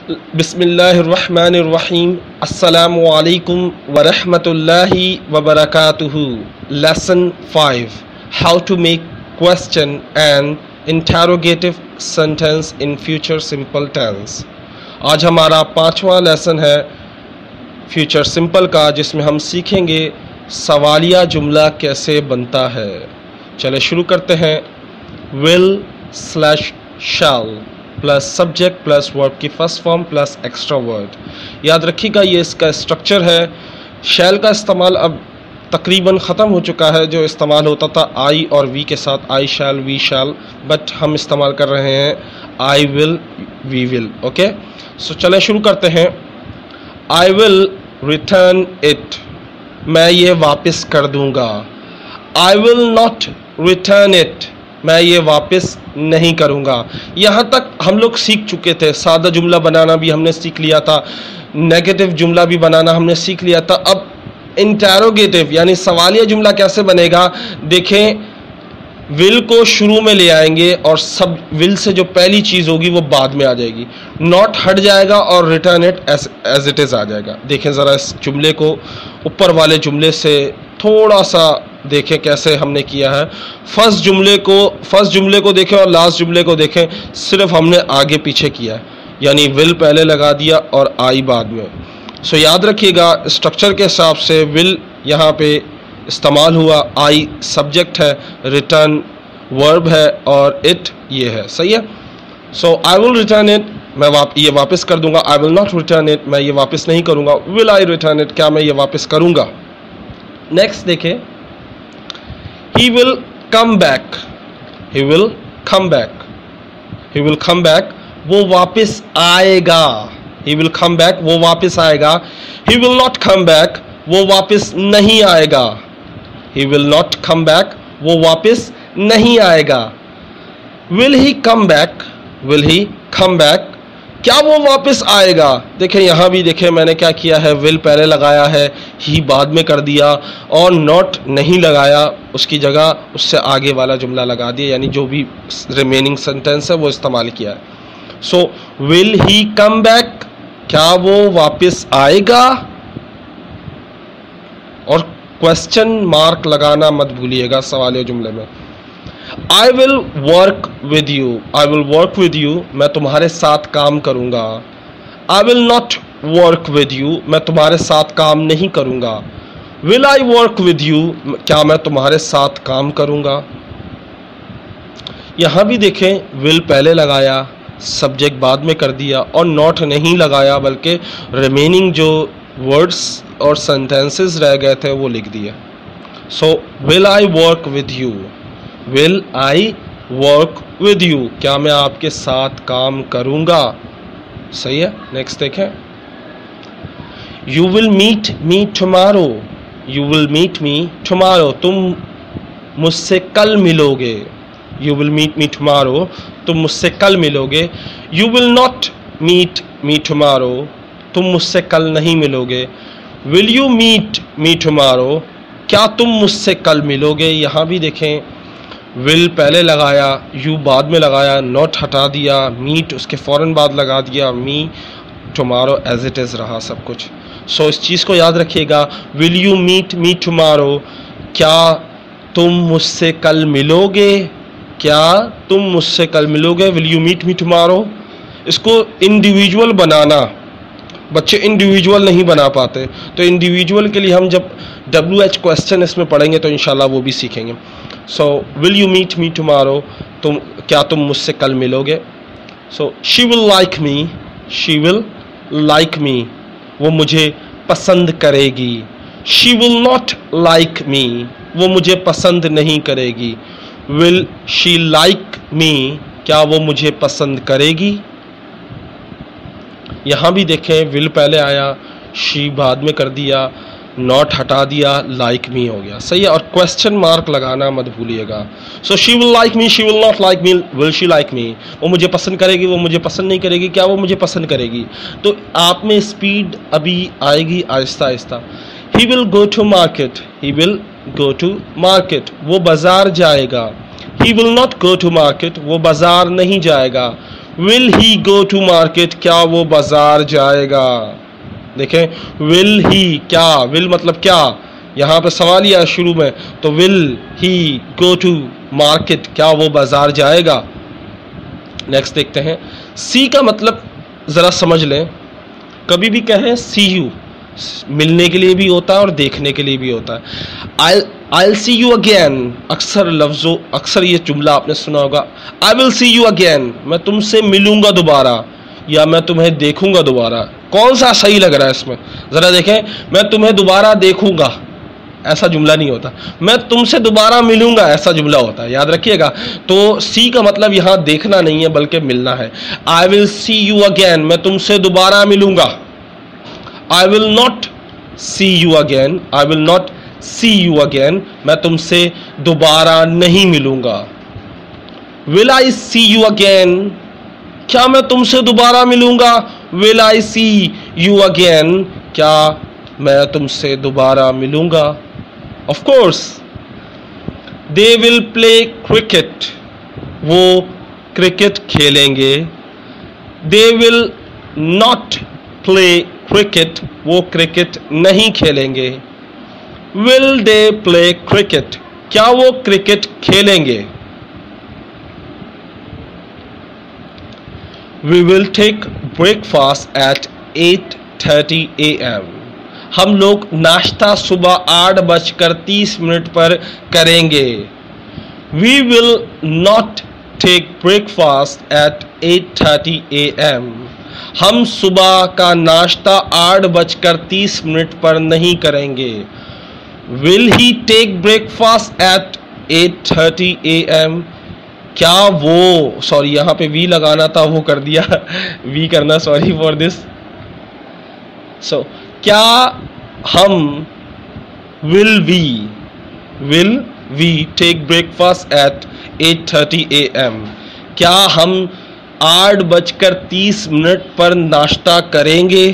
बिस्मिल्लाहिर्रहमानिर्रहीम अस्सलामु अलैकुम वरहमतुल्लाहि वबरकातुहू। Lesson 5 how to make question and interrogative sentence in future simple tense. आज हमारा 5वां लेसन है फ्यूचर सिंपल का, जिसमें हम सीखेंगे सवालिया जुमला कैसे बनता है। चले शुरू करते हैं। Will slash shall plus subject plus verb की first form plus extra word. याद रखिएगा ये इसका स्ट्रक्चर है। शैल का इस्तेमाल अब तकरीबन ख़त्म हो चुका है। जो इस्तेमाल होता था आई और वी के साथ, आई शैल वी शैल, बट हम इस्तेमाल कर रहे हैं I will we will. Okay, so चलें शुरू करते हैं। आई विल रिटर्न इट, मैं ये वापस कर दूंगा। I will not return it, मैं ये वापस नहीं करूँगा। यहाँ तक हम लोग सीख चुके थे। सादा जुमला बनाना भी हमने सीख लिया था, नेगेटिव जुमला भी बनाना हमने सीख लिया था। अब इंटरोगेटिव यानी सवालिया जुमला कैसे बनेगा देखें। विल को शुरू में ले आएंगे और सब विल से जो पहली चीज़ होगी वो बाद में आ जाएगी। नॉट हट जाएगा और return it as it is आ जाएगा। देखें ज़रा इस जुमले को ऊपर वाले जुमले से थोड़ा सा देखें कैसे हमने किया है। फर्स्ट जुमले को देखें और लास्ट जुमले को देखें, सिर्फ हमने आगे पीछे किया है, यानी विल पहले लगा दिया और आई बाद में। सो याद रखिएगा स्ट्रक्चर के हिसाब से विल यहाँ पे इस्तेमाल हुआ, आई सब्जेक्ट है, रिटर्न वर्ब है और इट ये है। सही है। So I will return it, मैं ये वापस कर दूंगा। I will not return it, मैं ये वापस नहीं करूँगा। विल आई रिटर्न इट, क्या मैं ये वापस करूँगा। नेक्स्ट देखें। He will come back, he will come back, he will come back, वो वापस आएगा। he will come back, वो वापस आएगा। he will not come back, वो वापस नहीं आएगा। he will not come back, वो वापस नहीं आएगा। will he come back, will he come back, क्या वो वापस आएगा। देखें यहाँ भी देखें मैंने क्या किया है, विल पहले लगाया है, ही बाद में कर दिया और नॉट नहीं लगाया, उसकी जगह उससे आगे वाला जुमला लगा दिया, यानी जो भी रिमेनिंग सेंटेंस है वो इस्तेमाल किया है। So will he come back, क्या वो वापस आएगा। और क्वेश्चन मार्क लगाना मत भूलिएगा सवालिया जुमले में। I will work with you, I will work with you, मैं तुम्हारे साथ काम करूँगा। I will not work with you, मैं तुम्हारे साथ काम नहीं करूँगा। Will I work with you, क्या मैं तुम्हारे साथ काम करूँगा। यहाँ भी देखें will पहले लगाया, सब्जेक्ट बाद में कर दिया और not नहीं लगाया, बल्कि रिमेनिंग जो वर्ड्स और सेंटेंसेस रह गए थे वो लिख दिए। So will I work with you, Will I work with you, क्या मैं आपके साथ काम करूँगा। सही है। नेक्स्ट देखें। You will meet me tomorrow, you will meet me tomorrow, तुम मुझसे कल मिलोगे। You will meet me tomorrow, तुम मुझसे कल मिलोगे। You will not meet me tomorrow, तुम मुझसे कल नहीं मिलोगे। Will you meet me tomorrow, क्या तुम मुझसे कल मिलोगे। यहाँ भी देखें विल पहले लगाया, यू बाद में लगाया, नॉट हटा दिया, मीट उसके फ़ौरन बाद लगा दिया, me tomorrow as it is रहा सब कुछ। सो इस चीज़ को याद रखिएगा। Will you meet me tomorrow, क्या तुम मुझसे कल मिलोगे, क्या तुम मुझसे कल मिलोगे। Will you meet me tomorrow, इसको इंडिविजुअल बनाना, बच्चे इंडिविजुअल नहीं बना पाते, तो इंडिविजुअल के लिए हम जब WH क्वेश्चन इसमें पढ़ेंगे तो इंशाल्लाह वो भी सीखेंगे। So will you meet me tomorrow, क्या तुम मुझसे कल मिलोगे। So she will like me, she will like me, वो मुझे पसंद करेगी। She will not like me, वो मुझे पसंद नहीं करेगी। विल शी लाइक मी, क्या वो मुझे पसंद करेगी। यहाँ भी देखें विल पहले आया, शी बाद में कर दिया, नॉट हटा दिया, लाइक मी हो गया। सही है। और क्वेश्चन मार्क लगाना मत भूलिएगा। So she will like me, she will not like me, will she like me, वो मुझे पसंद करेगी, वो मुझे पसंद नहीं करेगी, क्या वो मुझे पसंद करेगी। तो आप में स्पीड अभी आएगी आहिस्ता आहिस्ता। He will go to market, he will go to market, वो बाजार जाएगा। He will not go to market, वो बाजार नहीं जाएगा। Will he go to market, क्या वो बाजार जाएगा। देखें, विल ही, क्या, विल मतलब क्या, यहाँ पे सवाल यह शुरू में, तो will he go to market, क्या वो बाजार जाएगा। नेक्स्ट देखते हैं, सी का मतलब ज़रा समझ लें। कभी भी कहें सी यू, मिलने के लिए भी होता है और देखने के लिए भी होता है। I'll see you again, अक्सर ये जुमला आपने सुना होगा, I will see you again, मैं तुमसे मिलूंगा दोबारा या मैं तुम्हें देखूंगा दोबारा। कौन सा सही लग रहा है इसमें, ज़रा देखें। मैं तुम्हें दोबारा देखूंगा, ऐसा जुमला नहीं होता। मैं तुमसे दोबारा मिलूंगा, ऐसा जुमला होता है, याद रखिएगा। तो सी का मतलब यहाँ देखना नहीं है बल्कि मिलना है। I will see you again, मैं तुमसे दोबारा मिलूंगा। I will not see you again, I will not see you again, मैं तुमसे दोबारा नहीं मिलूंगा। Will I see you again, क्या मैं तुमसे दोबारा मिलूंगा। Will I see you again, क्या मैं तुमसे दोबारा मिलूंगा। Of course, they will play cricket, वो क्रिकेट खेलेंगे। They will not play cricket, वो क्रिकेट नहीं खेलेंगे। Will they play cricket, क्या वो क्रिकेट खेलेंगे। We will take breakfast at 8:30 AM, हम लोग नाश्ता सुबह 8:30 पर करेंगे। We will not take breakfast at 8:30 AM, हम सुबह का नाश्ता 8:30 पर नहीं करेंगे। Will he take breakfast at 8:30 AM, क्या वो, सॉरी यहाँ पे वी लगाना था वो कर दिया, वी करना, सॉरी फॉर दिस। सो क्या हम will we take breakfast at 8:30 AM, क्या हम 8:30 पर नाश्ता करेंगे।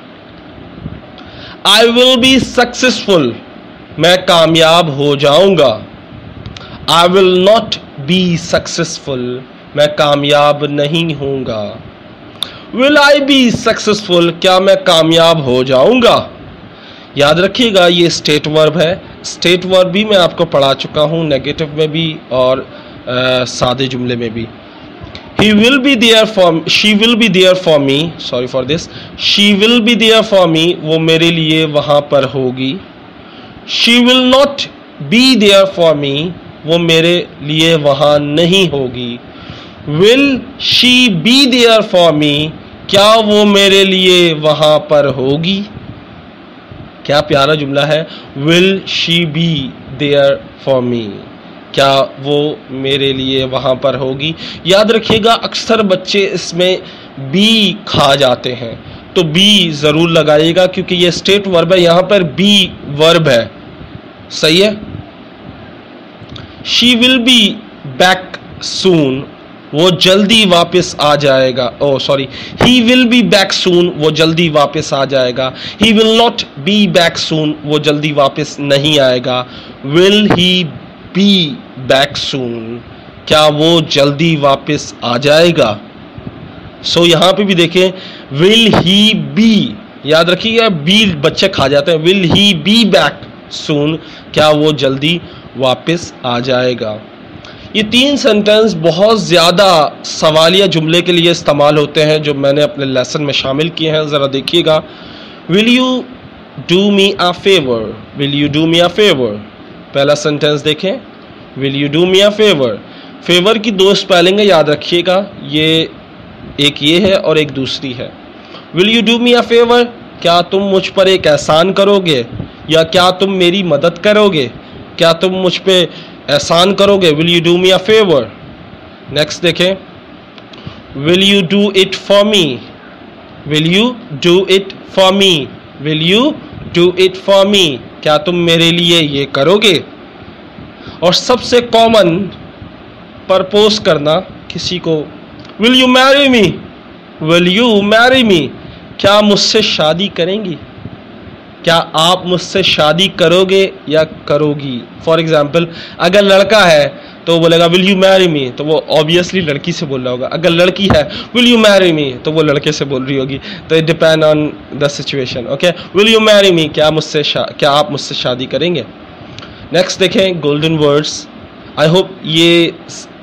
आई विल बी सक्सेसफुल, मैं कामयाब हो जाऊंगा। I will not be successful, मैं कामयाब नहीं होऊंगा। विल आई बी सक्सेसफुल, क्या मैं कामयाब हो जाऊंगा। याद रखिएगा ये स्टेट वर्ब है। स्टेट वर्ब भी मैं आपको पढ़ा चुका हूँ, नेगेटिव में भी और सादे जुमले में भी। He will be there for, she will be there for me, sorry for this, she will be there for me, वो मेरे लिए वहाँ पर होगी। She will not be there for me, वो मेरे लिए वहाँ नहीं होगी। Will she be there for me, क्या वो मेरे लिए वहाँ पर होगी। क्या प्यारा जुमला है, Will she be there for me, क्या वो मेरे लिए वहाँ पर होगी। याद रखिएगा अक्सर बच्चे इसमें बी खा जाते हैं, तो बी ज़रूर लगाइएगा क्योंकि ये स्टेट वर्ब है, यहाँ पर बी वर्ब है। सही है। She will be back soon, वो जल्दी वापस आ जाएगा। Oh sorry, he will be back soon, वो जल्दी वापस आ जाएगा। He will not be back soon, वो जल्दी वापस नहीं आएगा। Will he be back soon, क्या वो जल्दी वापस आ जाएगा। सो यहाँ पे भी देखें, विल ही बी, याद रखिएगा बी बच्चे खा जाते हैं। Will he be back soon, क्या वो जल्दी वापस आ जाएगा। ये तीन सेंटेंस बहुत ज़्यादा सवालिया जुमले के लिए इस्तेमाल होते हैं जो मैंने अपने लेसन में शामिल किए हैं। ज़रा देखिएगा। Will you do me a favour, will you do me a favour. पहला सेंटेंस देखें, will you do me a favour. Favour की दो स्पेलिंग है, याद रखिएगा, ये एक ये है और एक दूसरी है। Will you do me a favour, क्या तुम मुझ पर एक एहसान करोगे या क्या तुम मेरी मदद करोगे, क्या तुम मुझ पे एहसान करोगे। Will you do me a favour. Next देखें, will you do it for me, will you do it for me, will you do it for me, क्या तुम मेरे लिए ये करोगे। और सबसे कॉमन प्रपोज करना किसी को, will you marry me, will you marry me, क्या मुझसे शादी करेंगी, क्या आप मुझसे शादी करोगे या करोगी। फॉर एग्जाम्पल अगर लड़का है तो वो बोलेगा विल यू मैरी मी, तो वो ऑब्वियसली लड़की से बोल रहा होगा। अगर लड़की है विल यू मैरी मी, तो वो लड़के से बोल रही होगी। तो it depend on the situation. Okay, will you marry me, क्या आप मुझसे शादी करेंगे। नेक्स्ट देखें गोल्डन वर्ड्स। आई होप ये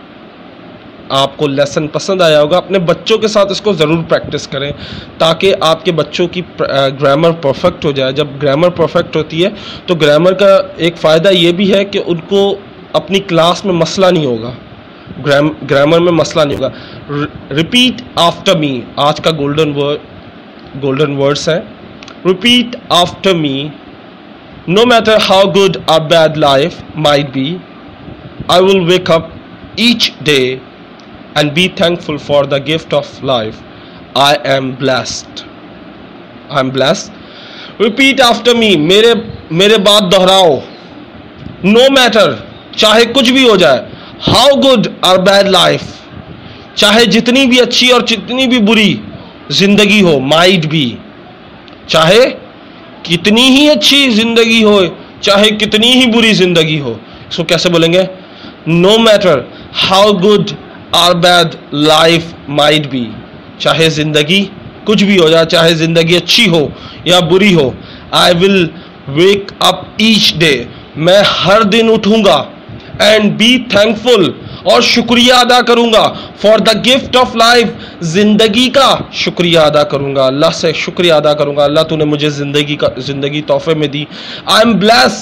आपको लेसन पसंद आया होगा। अपने बच्चों के साथ इसको ज़रूर प्रैक्टिस करें ताकि आपके बच्चों की ग्रामर परफेक्ट हो जाए। जब ग्रामर परफेक्ट होती है तो ग्रामर का एक फ़ायदा ये भी है कि उनको अपनी क्लास में मसला नहीं होगा, ग्रामर में मसला नहीं होगा। रिपीट आफ्टर मी आज का गोल्डन वर्ड्स है। Repeat after me, no matter how good और bad life might be, I will wake up each day and be thankful for the gift of life. I am blessed. I am blessed. Repeat after me. मेरे बात दोहराओ। No matter, चाहे कुछ भी हो जाए, how good or bad life, चाहे जितनी भी अच्छी और जितनी भी बुरी जिंदगी हो, might be, चाहे कितनी ही अच्छी जिंदगी हो, चाहे कितनी ही बुरी जिंदगी हो। इसको कैसे बोलेंगे? No matter how good और बैड लाइफ माइट बी, चाहे जिंदगी कुछ भी हो जाए, चाहे जिंदगी अच्छी हो या बुरी हो, I will wake up each day, मैं हर दिन उठूंगा, एंड बी थैंकफुल, और शुक्रिया अदा करूंगा, for the gift of life, जिंदगी का शुक्रिया अदा करूंगा, अल्लाह से शुक्रिया अदा करूंगा, अल्लाह तूने मुझे जिंदगी तोहफे में दी। आई एम ब्लेस,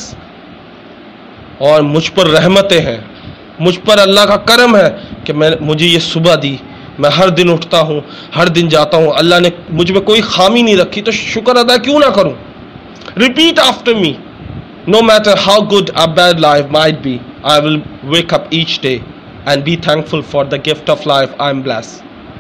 और मुझ पर रहमतें हैं, मुझ पर अल्लाह का करम है कि मुझे ये सुबह दी, मैं हर दिन उठता हूँ, हर दिन जाता हूँ, अल्लाह ने मुझ में कोई खामी नहीं रखी, तो शुक्र अदा क्यों ना करूँ। Repeat after me, no matter how good or bad life might be, I will wake up each day and be thankful for the gift of life, I am blessed.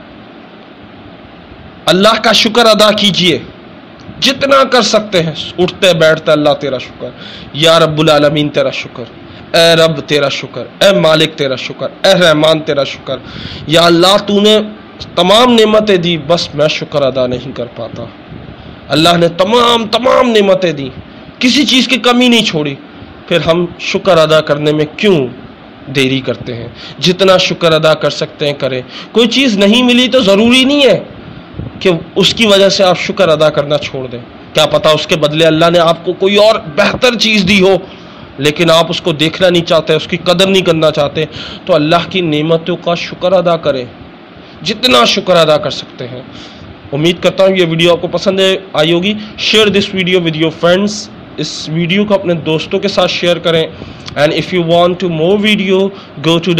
अल्लाह का शुक्र अदा कीजिए जितना कर सकते हैं, उठते बैठते अल्लाह तेरा शुक्र, या रब्बुल आलमीन तेरा शुक्र, ए रब तेरा शुक्र, ए मालिक तेरा शुक्र, ए रहमान तेरा शुक्र, या अल्लाह तूने तमाम नेमतें दी, बस मैं शुक्र अदा नहीं कर पाता। अल्लाह ने तमाम नेमतें दी, किसी चीज़ की कमी नहीं छोड़ी, फिर हम शुक्र अदा करने में क्यों देरी करते हैं। जितना शुक्र अदा कर सकते हैं करें। कोई चीज़ नहीं मिली तो ज़रूरी नहीं है कि उसकी वजह से आप शुक्र अदा करना छोड़ दें। क्या पता उसके बदले अल्लाह ने आपको कोई और बेहतर चीज़ दी हो, लेकिन आप उसको देखना नहीं चाहते, उसकी कदर नहीं करना चाहते, तो अल्लाह की नेमतों का शुक्र अदा करें, जितना शुक्र अदा कर सकते हैं। उम्मीद करता हूँ ये वीडियो आपको पसंद आई होगी। Share this video with your friends, इस वीडियो को अपने दोस्तों के साथ शेयर करें। And if you want to more video go to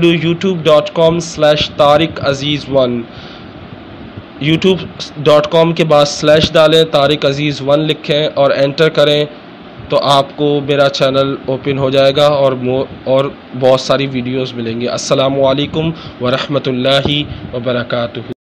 www.youtube.com/tariqaziz1, youtube.com के बाद स्लैश डालें, तारिक अजीज़ 1 लिखें और एंटर करें, तो आपको मेरा चैनल ओपन हो जाएगा और बहुत सारी वीडियोस मिलेंगी। अस्सलामु अलैकुम व रहमतुल्लाहि व बरकातुहू।